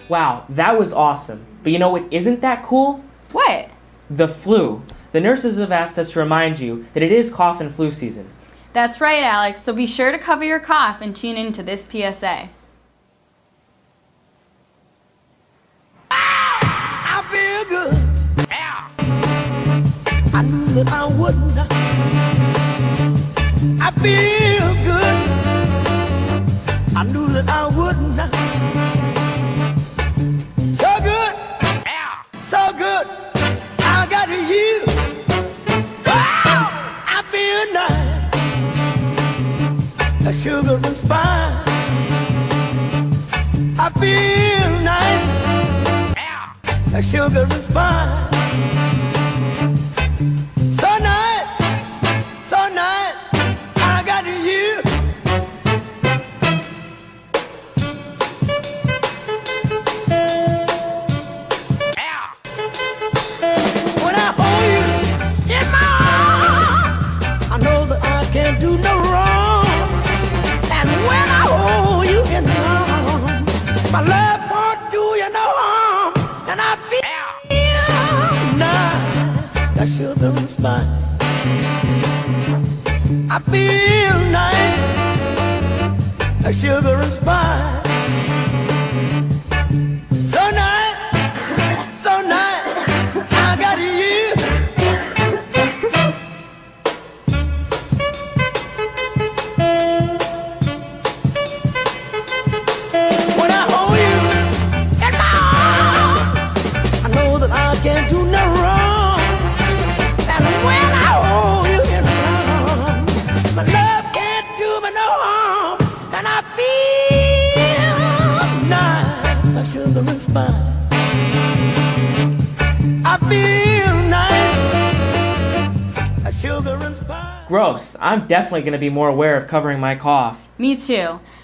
Wow, that was awesome. But you know what isn't that cool? What? The flu. The nurses have asked us to remind you that it is cough and flu season. That's right, Alex, so be sure to cover your cough and tune in to this PSA. I feel good. I knew that I wouldn't. I feel good. I knew that I wouldn't. So good. So good. I got you. Oh, I feel nice. A sugar and spice. I feel nice. A sugar and spice. So nice, so nice, I got you. When I hold you in my arms, I know that I can't do no wrong. And when I hold you in my arms, my love won't do you no harm. And I feel nice, like sugar and spice. I feel nice, like sugar and spice. So nice, so nice, I got you. When I hold you in my arms, I know that I can't do no wrong. And when I hold you in my arms, my love can't do me no harm. And I feel nice, like sugar and spice. I feel nice, like sugar and spice. Gross. I'm definitely going to be more aware of covering my cough. Me too.